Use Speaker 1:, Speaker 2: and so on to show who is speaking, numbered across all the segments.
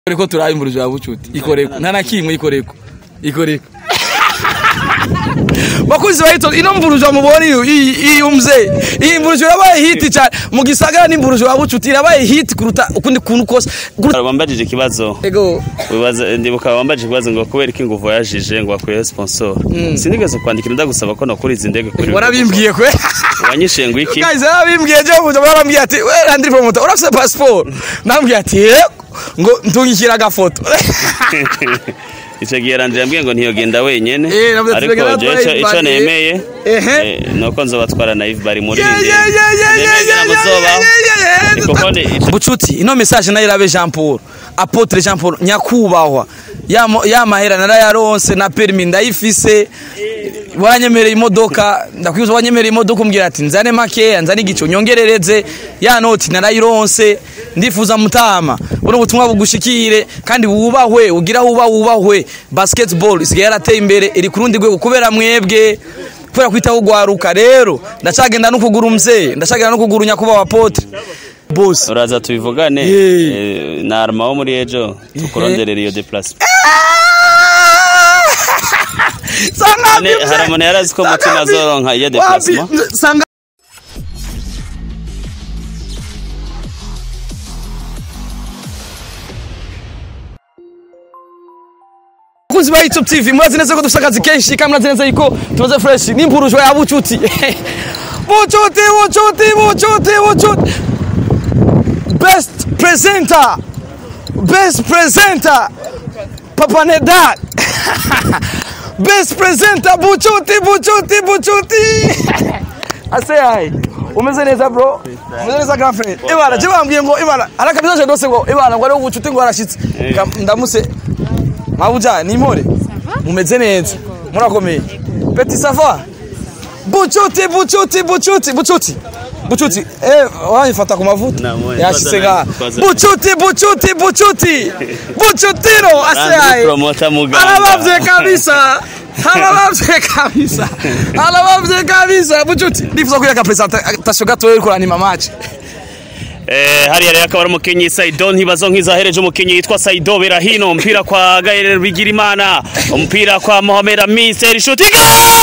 Speaker 1: Ariko turayimburujwa bucuti ikoreko nana kimwe ikoreko bakuzi bayito ino mburujwa muboni iyi umze iyi mburujwa yabaye hit cyane mu gisagara n'imburujwa bucuti yabaye hit kuruta ukundi kuntu kose
Speaker 2: bambajije kibazo ego wibaza ndibuka bambajije kibazo ngo kubera iki ngo voyage ngo akwiye sponsor sinigeze kwandikira ndagusaba ko nakuri izindege kuri
Speaker 1: warabimbwiye kwe
Speaker 2: wanyishe ngo iki
Speaker 1: guys arabimbwiye je kuja barambwiye ati we LANDRYPROMOTER urafise passport nambwiye ati ngo ntungikira agafoto
Speaker 2: Ico gihe yambwiye ngo ntiyogenda wenyene ariko je ico nemeye nuko nzobatwara na YVES bari muri
Speaker 1: Bucuti ino message nayo irabe Jean Paul Apôtre Jean Paul nyakubahwa ya mahera narayaronse na permis ndayifise wanyemereye imodoka ndakwiza wanyemereye imodoka umbwira ati nzane make nzane igico nyongerereze ya noti narayironse ndifuza mutama bone ubutumwa bugushikire kandi wubahwe ugira wubahwe basketball isigaye yarateye imbere iri kurundi gwe kubera mwebwe kubera kwita ugwaruka rero ndacagenda no kugura umze ndacagenda no kugura nyakubahwa Apôtre boss
Speaker 2: uraza tubivugane na arma wo muri ejo tukuronderera iyo déplacement haramone yarazi ko mutima zoronka iyo déplacement
Speaker 1: Kuzi ba YouTube TV mwazi neza ko dufite akazi kenshi kamwe neza yuko tumaze fresh n'imburujwa ya bucuti bucuti best presenter Papa Neda best presenter bucuti ase ai umeze neza bro umeze neza girlfriend ibara je bambwiye ngo ibara arakabizaje dose ngo ibara ngo ari bucuti ngo arashitse ndamuse Mabuja ni more mumeze neza murakomeye Petit Safa bucuti wanyifata ku mavuta yashisenga bucutiro asai arabavye kabisa bucuti ndifuza kuyaka presentation gato yo kurana match
Speaker 2: hariya rero akaba ari umukinyi Saido ntibazo nkizahereje umukinyi yitwa Saido Berahino mpira kwa Gaël Bigirimana mpira kwa Mohamed Amiser shooting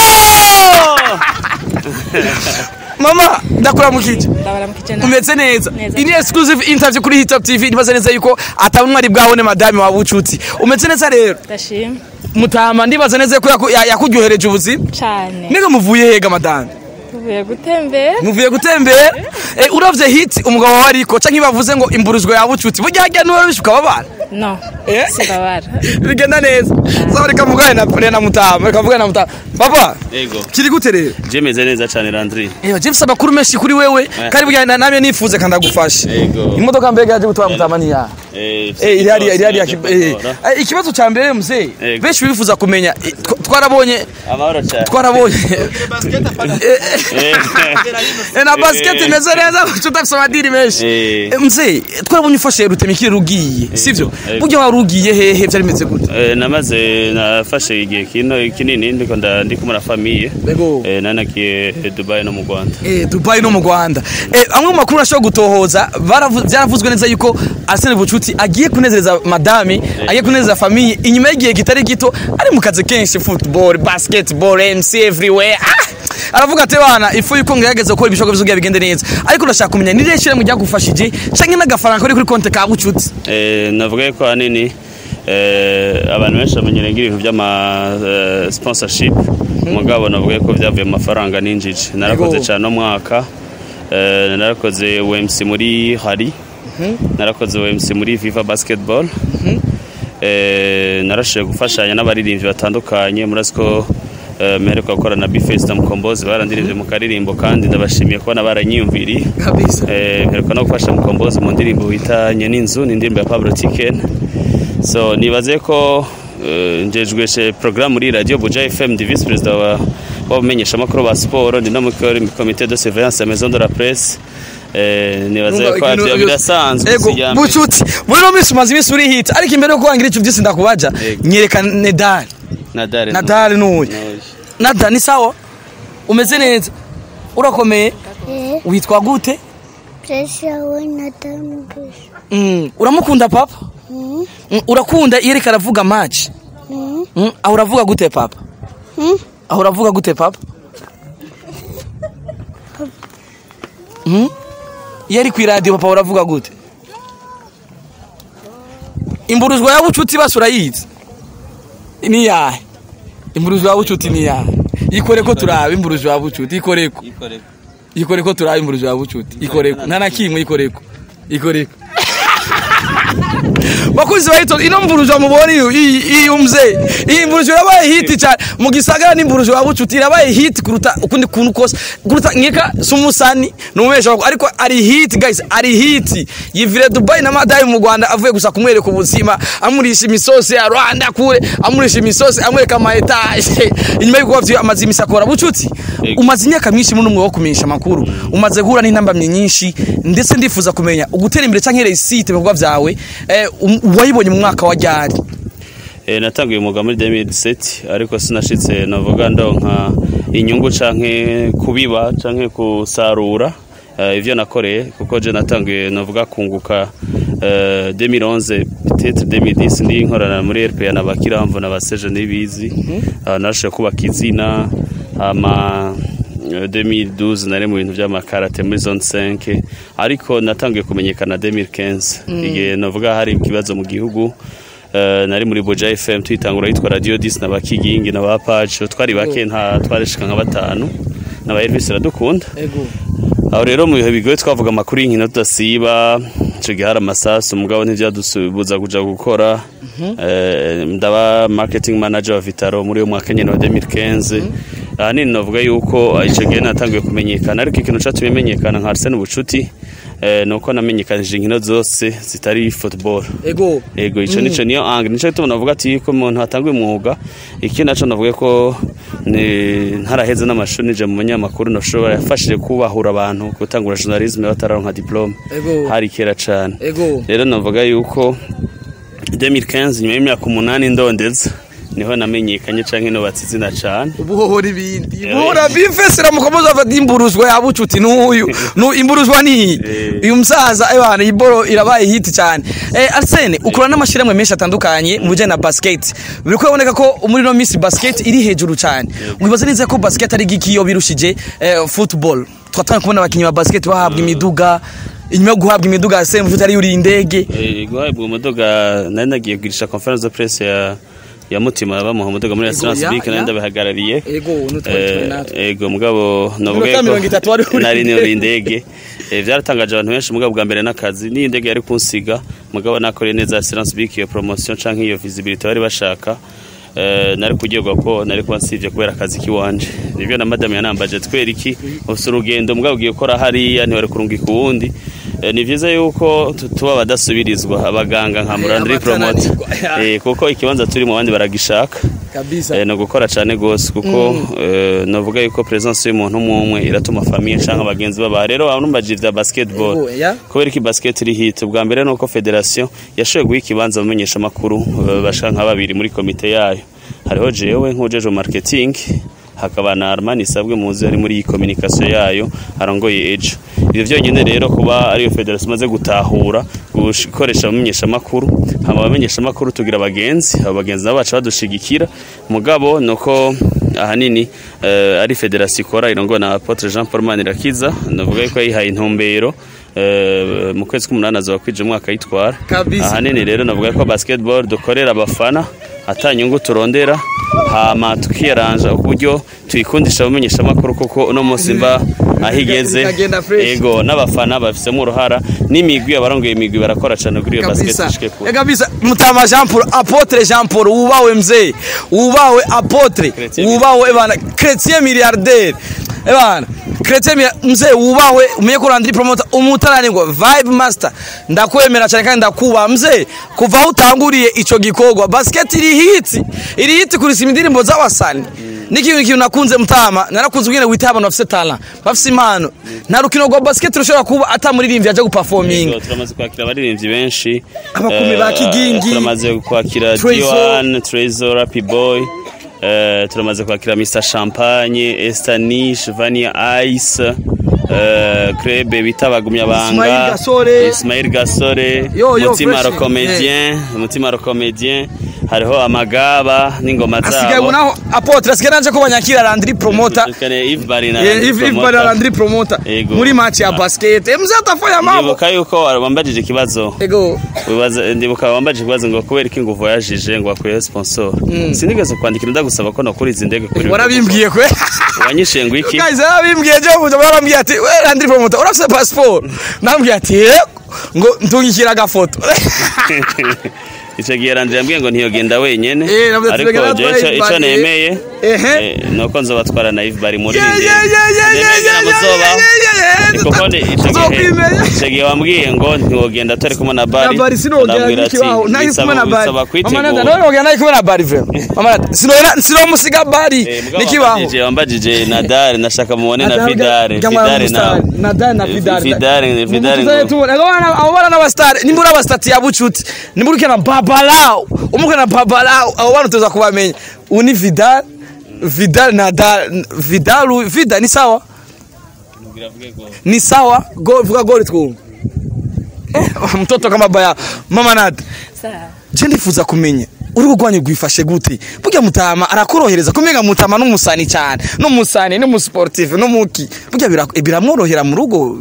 Speaker 1: Mama ndakuramukije umeze neza ini exclusive interview kuri Hit Top TV nibaza neza yuko atabumwari bwabone madame wa bucuti umeze neza rero
Speaker 3: ndashima
Speaker 1: mutama ndibaza neza ko yakujyohereje ubuzima
Speaker 3: cyane
Speaker 1: niga muvuye hega madame muvuye gutembera uravye hit umugabo wariko canke bavuze ngo imburujwe ya bucuti burya hajya n'uwo bishuka babana
Speaker 3: no sibabara
Speaker 1: bigenda neza zabareka mugane na mutama reka mugane na mutama papa
Speaker 2: yego
Speaker 1: kiri gute rero
Speaker 2: je meze neza cyane Landry
Speaker 1: James abakuru meshi kuri wewe kari burya namye nifuze kandi agufasha imodoka mbega yaje gutwara mutama ni ya iri ikibazo ca mbere muzee beshi bifuza kumenya twarabonye na basket meze neza tutafise amadiri meshi mzee twarabonye ufashe rutemikire rugiye sivyo buryo warugiye hehe byari meze gute
Speaker 2: namaze nafashe igihe kinini ndiko muri famille nanakiye Dubai no mu Rwanda
Speaker 1: Dubai no mu Rwanda amwe makuru ashobora gutohoza byaravuzwe neza yuko Arsene Bucuti agiye kunezereza madame agiye kunezereza famille inyuma y'igihe kitari gito ari mu kaze kenshi football basketball MC everywhere aravuga ate bana ifu yuko ngageze gukora ibishogo bizugiye bigende neza ariko ndashaka kumenya ni reshire mu ryagufashije canke n'agafaranga kuri konte ka Bucuti
Speaker 2: navuga ko anini abantu benshi bamenyereye ibintu by'ama sponsorship mugabo navuga ko byavuye mu mafaranga ninjije narakoze cyane no mwaka narakoze UMC muri Hari narakoze UMC muri Viva Basketball narashiye gufashanya n'abaririmbyi batandukanye murasko meheruka gukora na BFS na Mukombozi barandirije mu karirimbo kandi ndabashimiye kubona baranyiyumviriye
Speaker 1: kabisa
Speaker 2: meheruka no gufasha Mukombozi mu ndirimbo witanye n'inzu n'indirimbo ya Pablo Tiken so nibaze ko njejwe program muri radio Buja FM Vice President wamenyesha makuru ba sport ndi no mu comité de surveillance ya Maison de la Presse nibaze ko abyo birasanzwe
Speaker 1: Bucuti muri no misumazi misuri hit ariko imbere yo kurangira icyo byose ndakubaja nyereka Nadal nuye Nadal ni sawa umeze neza urakomeye witwa gute
Speaker 4: Pressure we Nadal mugisha
Speaker 1: uramukunda papa Urakunda iyo ariko aravuga match? Aho uravuga gute papa? Aho uravuga gute papa? Iyo ari ku radio papa uravuga gute? Imburuzwa ya bucuti basura yize. Ni yahe? Imburuzwa ya bucuti ni yahe? Ikoreko turaba imburuzwa ya bucuti ikoreko. Ikoreko turaba imburuzwa ya bucuti ikoreko. Nana kimwe ikoreko. Bakuzi bayito ino mburuzwa muboni iyi umze. Iyi mburuzwa yabaye hit cyane mu gisagara ni mburuzwa ya bucuti yabaye hit kuruta ukundi kuntu kose. Kuruta nkeka sumusani numesha ariko ari hit guys, ari hit. Yivire Dubai na Madai mu Rwanda avuye gusa kumwereka ubuzima, amurisha imisosi ya Rwanda kure, amurisha imisosi amwereka ama etage. Inyuma y'uko bafite amazimi sakora bucuti. Umaze imyaka myinshi mu numwe wo kumenyesha makuru. Umaze guhura n'intambamye nyinshi ndetse ndifuza kumenya ugutera imbere canke resite bivugwa vyawe. Wayibonye mu mwaka wa ryari?
Speaker 2: Natangiye umuga muri 2017 ariko sinashitse navuga ndonka inyungu canke kubiba canke kusarura ivyo nakoreye kuko je natangiye navuga kunguka 2011 peut-être 2010 ndi nkorana muri RPA nabakiramvo nabaseje nibizi narashe kubaka izina ama 2012 nari mu bintu by'amakarate muri zone 5 ariko natangiye kumenyekana 2015 igihe navuga hari ikibazo mu gihugu nari muri Buja FM twitangura yitwa Radio 10 nabakigingi nabapacho twari bake nta twarishika nka batanu naba YVES radukunda aho rero mu bihe bigoye twavuga amakuru y'inkino tudasiba cyo gihara amasasu mugabo ntibyadusubiza kuja gukora ndaba marketing manager wa Vitaro muri mwaka nyene wa 2015 nini navuga yuko ico gihe natangiye kumenyekana ariko ikintu cyatumye menyekana nka Arsene Bucuti nuko namenyekanije inkino zose zitari football ego ico niyo angle nico gituma navuga ati ko umuntu atanguye umwuga iki naco navuga ko ntaraheze n'amashuri nije mu munyamakuru nashobora yafashije kubahura abantu gutangura journalism bataronka diplome hari kera cyane rero navuga yuko 2015 nyuma y'imyaka 8 ndondeza niho namenyekanye canke no batsizina cyane
Speaker 1: ubuhohora ibindi bura bifesera mukomoza va imburuzwa ya bucuti n'uyu no imburuzwa ni uyu msaza ebana iboro irabaye hit cyane Arsene ukura n'amashiramwe menshi atandukanye mu bijyana na basket biriko yaboneka ko muri no miss basket iri hejuru cyane wibaza neza ko basket ari gikiyo birushije football twatanga kubona abakinyi ba basket bahabwa imiduga inyuma guhabwa imiduga Arsene Bucuti ari yuri indege
Speaker 2: guhabwa umuduga nari nagiye kugirisha conference de presse ya mutima ba Muhammad muri Assurance Bank nanda bahagarariye ego mugabo novuga ko nari ni indege byaratangaje abantu benshi mugabo bwa mbere nakazi ni indege yari kunsiga mugabo nakore neza Assurance Bank iyo promotion canke iyo visibility bari bashaka nari kugirwa ko nari kwansivye kubera akazi kiwanje nibyo na madame yanambaje tweriki usurugendo mugabo ugiye gukora hariya ni wari kurungi kuwundi ni vyiza yuko tuba badasubirizwa abaganga nka LANDRYPROMOTER kuko ikibanza turi mu bandi baragishaka kabisa no gukora cyane gose kuko novuga yuko presence y'umuntu umwe iratuma famille canke abagenzi baba rero abanumbaje vya basketball kubera iki basket iri hit ubwa mbere nuko federation yashoye guha ikibanza bamenyesha makuru bashanka babiri muri komite yayo hariho jewe nk'ujeje marketing hakaba na Armani sabwe muzi ari muri communication yayo arongoye ejo ivyo byonyine rero kuba ari yo federation maze gutahura gukoresha bamenyesha makuru hama bamenyesha makuru tugira abagenzi bacu badushigikira mugabo nuko ahanini ari federation ikora irongo na Apôtre Jean Paul Manirakiza navuga ko yihaye intumbero mu kwezi k'umunani azoba kwije umwaka yitwara ahanini rero navuga ko basketball dukorera abafana atanyungu turondera hama tukiranja uburyo tuyikundisha bamenyesha makuru kuko uno munsi mba ahigeze ego n'abafana bafisemo uruhara n'imigwi abarongoye imigwi barakora cyane kuri iyo basket ishike ko
Speaker 1: kabisa mutama Jean Paul Apôtre Jean Paul ubawe mzee ubawe Apôtre ubawe bana chrétien milliardaire bana chrétien mzee ubawe umenye ko LANDRYPROMOTER umutarani ngo vibe master ndakwemera cyane kandi ndakuba mzee kuva utanguriye ico gikogwa basket iri hit kuri indirimbo z'abasani n'ikintu nakunze mutama narakunze ubwene wita abantu bafite talent bafite impano nta rukino rwa basket rushobora kuba atamuririmbyi aje guperforming
Speaker 2: turamaze kwakira abaririmbyi benshi
Speaker 1: abakumi ba kigingi
Speaker 2: turamaze kwakira Diwan Trezor Happy Boy turamaze kwakira Mr Champagne Estanish Vania Ice club bita bagumya banga Ismail Gasore Mutima Comédien hariho amagaba n'ingoma zabo
Speaker 1: asigaye unaho Apôtre asigaye nanje ko banyakira LANDRYPROMOTER
Speaker 2: Yves Bally na
Speaker 1: LANDRYPROMOTER muri match ya basket mzata fanya mambo
Speaker 2: ndibuka yuko wambajije ikibazo ndibuka wambajije ikibazo ngo kubera iki ngo voyagije ngo akwiye sponsor sinigeze kwandikira ndagusaba ko nakuri izindege kuri
Speaker 1: warabimbwiye kwe
Speaker 2: wanyishe ngo iki
Speaker 1: guys arabimbwiye je ngo barambwiye ati LANDRYPROMOTER urafise passport nambwiye ati ngo ntungikira agafoto
Speaker 2: icyo gihe yambwiye ngo ntiyogenda wenyene ariko icyo nemeye nuko nzobatwara na Yves Bally muri icyo gihe wambwiye ngo ntiwogenda atari kumwe na Bally
Speaker 1: sinogenda n'ikibaho nari kumwe na Bally nogenda nari kumwe na Bally sinomusiga Bally n'ikibaho
Speaker 2: wambajije Nadal nashaka mubone na Vidal
Speaker 1: abo bana n'abastari nimbura abastati ya Bucuti nimburuke na Babalao umuke na Babalao abo bana tuza kubamenya uni Vidal Nadal Vidal ni sawa go vuga goli twumva mtoto kama baya mama Nada sawa je ndifuza kumenya uri gugwanye gwifashe gute burya mutama arakorohereza kumenga mutama n'umusani cyane n'umusani n'umusportif n'umuki burya biramworohera mu rugo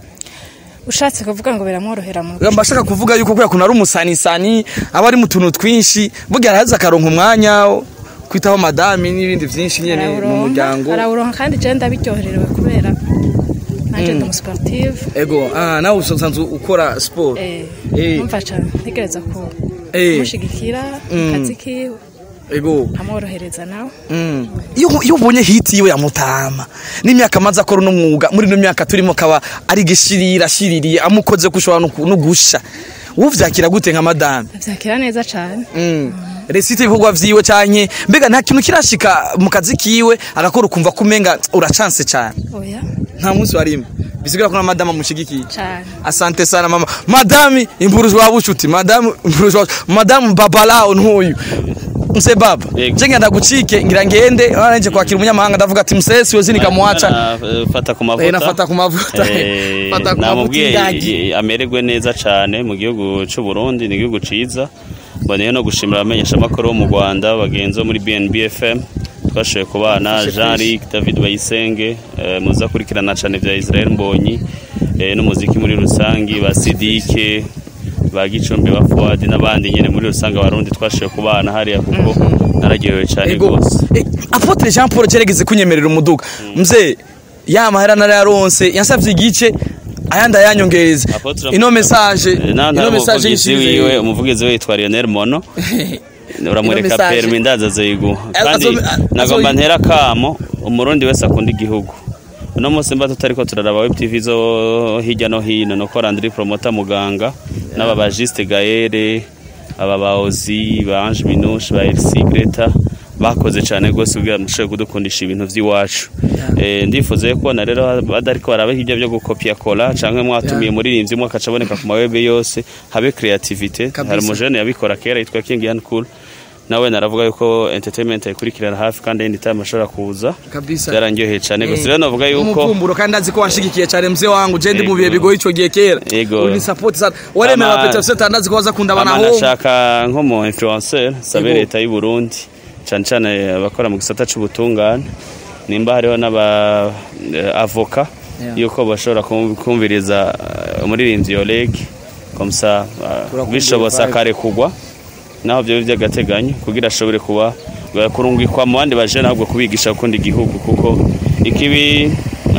Speaker 3: ushatse kuvuga ngo biramworohera mu rugo
Speaker 1: mbashaka kuvuga yuko kwa kuna rumusani abari mu tuntu twinshi burya araza karonka umwanya kwitaho madame n'ibindi byinshi nyene mu muryango
Speaker 3: arawuronka kandi je ndabiryohererewe kubera nanje ndi umusportive
Speaker 1: ego nawe usanzwe ukora sport
Speaker 3: umva cyane ntegereza ko mushigikira kazi kiwe
Speaker 1: ego
Speaker 3: amworohereza nawe
Speaker 1: iyo ubonye hiti yiwe ya Mutama n'imyaka amaze akora n'umwuga muri no myaka turimo kaba ari gishiririye amukoze kushobora no gusha uvyakira gute nka madame
Speaker 3: vyakira neza cyane
Speaker 1: resite ibikorwa vyiwe canke mbega nta kintu kirashika mu kazi kiwe agakora ukumva kumenga urachance cyane
Speaker 3: oya
Speaker 1: nta munsi warimo bisigura ko na madame amushigikiye
Speaker 3: cyane
Speaker 1: asante sana mama madame imburujwa Bucuti madame Babalao ntuyu mse baba jenga ndagucike ngira ngende nanje kwakira umunyamahanga ndavuga ati msesi yozi nikamwacha
Speaker 2: fata ku mavuta
Speaker 1: nafata ku mavuta
Speaker 2: fata ku mavuta amererwe neza cyane mu gihugu cy'u Burundi ni gihugu ciza bone no gushimira abamenyesha makuru mu Rwanda bagenzo muri BNB FM twashoye kubana Jean-Luc David Bayisenge muza kurikirana cyane vya Israel Mbonyi n'umuziki muri rusangi ba Sidike bagicombe ba Fuad n'abandi nyene muri rusanga barundi twashoye kubana hariya kuko naragiyewe cyane gose
Speaker 1: Apôtre Jean Paul gerageze kunyemerera umuduga mze yamahera nararonse yansavye igice ayanda yanyongereza ino message
Speaker 2: yiwe umuvugizi we yitwa Lionel Mono uramureka permi ndazaze yigu kandi nagomba ntera kamo umurundi wese akunda igihugu uno munsi mba tutariko turaraba web TV zo hirya no hino no ko LANDRYPROMOTER muganga n'ababajiste Gaere ababaozi ba Ange Minouche ba LC Greta bakoze cyane gose kugira mushe kudukundisha ibintu vy'iwacu ndifuze ko na rero badariko barabe hirya byo gukopia kola canke mwatumiye muri rimvye mwakacaboneka ku mawebe yose habe creativity hari umujene yabikora kera yitwa King Yan Cool nawe naravuga yuko entertainment ikurikirana hafi kandi indi time ashobora kuza yarangyoheye cyane gusa rero navuga yuko
Speaker 1: umukumburo kandi azi ko washigikiye cyane mzee wangu je ndi mu bihe bigoye ico gihe kera uri support sana waremera Peter Seta ndazi ko waza kunda bana ho
Speaker 2: nashaka nko mu influencer sabe leta y'u Burundi cyane abakora mu gisata cy'ubutungane nimba hariho n'aba avoka yuko bashobora kumviriza umuririmbyi Oleg komsa bishobotse akare kugwa naho byo by'agateganyo kugira ashobore kuba kurungikwa mu bandi baje nabwo kubigisha kundi gihugu kuko ikibi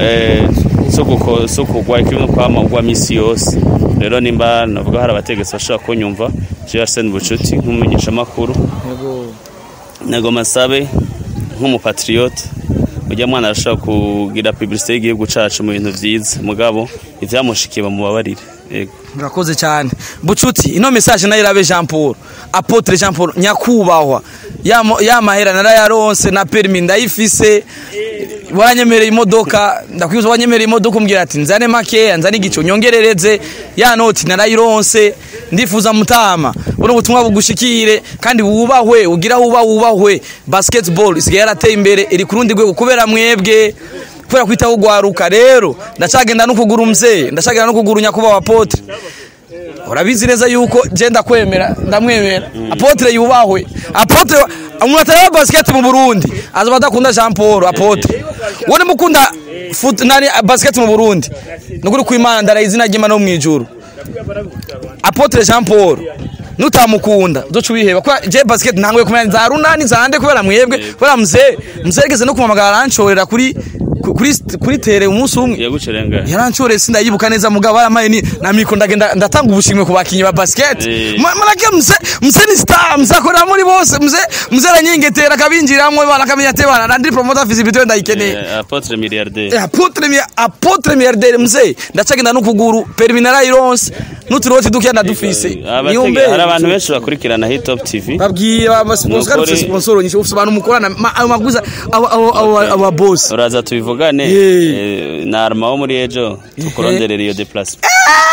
Speaker 2: sokugwa ikibi kwa misi yose rero nimba navuga hari abategetsi bashaka kunyumva Arsène Bucuti nk'umumenyesha makuru nago masabe nk'umupatriote ujya mwana arashaka kugira publicité y'igihugu cacu mu bintu vyiza mugabo ivyamushikiye bamubabarire yego
Speaker 1: murakoze cyane Bucuti ino message nayo irabe Jean Paul Apôtre Jean Paul nyakubahwa yamahera narayaronse na permis ndayifise wanyemereye imodoka ndakwiza wanyemereye imodoka umbwira ati nzane make nzane igico nyongerereze ya noti narayironse ndifuza Mutama uno butumwa bugushikire kandi wubahwe ugira wubahwe basketball isigaye yarateye imbere iri kurundi gwe kubera mwebwe kubera kwitaho gwaruka rero ndacagenda no kugura umzee ndacagenda no kugura nyakuba wa Apôtre urabizi neza yuko je ndamwemera Apôtre yubahwe Apôtre umwatara basket mu Burundi aza badakunda Jean Paul Apôtre wone mukunda nani basket mu Burundi nukuri kwimana ndarayizina ry'Imana no mwijuru Apôtre Jean Paul nutamukunda uzoca ubiheba kwa je basket ntangwe kumenya za runani zande kubera mwebwe kubera muzegeze no kumamagara aranshorera kuri tere umunsi umwe
Speaker 2: yagucerenga
Speaker 1: yaranshoreye sindayibuka neza mugabo baramaye ni namiko ndagenda ndatanga ubushimwe ku bakinyi ba basket marake mse ni star mzakora muri bose mze ranyingetera kabinjiramwe barakamenya tebana Landry promoter visibilité ndayikeneye
Speaker 2: Apôtre milliardaire
Speaker 1: Apôtre milliardaire mze ndacagenda no kuguru perminara ironse nuturoti dukenda dufise
Speaker 2: niumbe hari abantu benshi bakurikirana hit top tv
Speaker 1: babwiye sponsor nyinshi ufise abantu mukorana amaguza aba boss
Speaker 2: uraza tubivugane na arma wo muri ejo tukuronderera iyo déplacement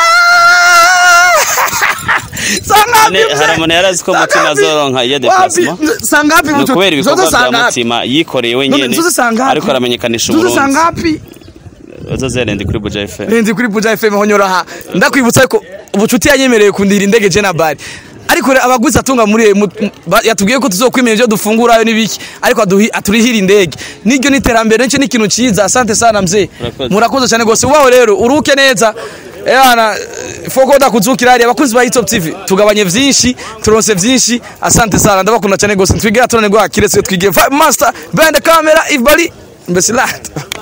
Speaker 2: haramone yarazi ko mutima zoronka iyo déplacement
Speaker 1: sangapi
Speaker 2: mutu kubera ibikorwa bya mutima yikoreye wenyene ariko aramenyekanisha Burundi
Speaker 1: sangapi
Speaker 2: Ozozere ndi kuri Buja FM.
Speaker 1: Ndi kuri Buja FM honyora ha. Ndakwibutsa ko ubucuti yanyemereye kundira indege je na Bally. Ariko abaguzi atunga muri yatubwiye ko tuzokwimenya ibyo dufungurayo nibiki ariko aturihira indege. Niryo niterambere nce n'ikintu ciza. Asante sana mzee. Murakoze cyane gose. Ubaho rero uruke neza. Yana fokoda kuzukira ari abakuzi ba Top TV. Tugabanye vyinshi, turonse vyinshi. Asante sana ndabakunda cyane gose. Twigira turane gwa kiretse twigiye master behind the camera if Bally. Mbesilat.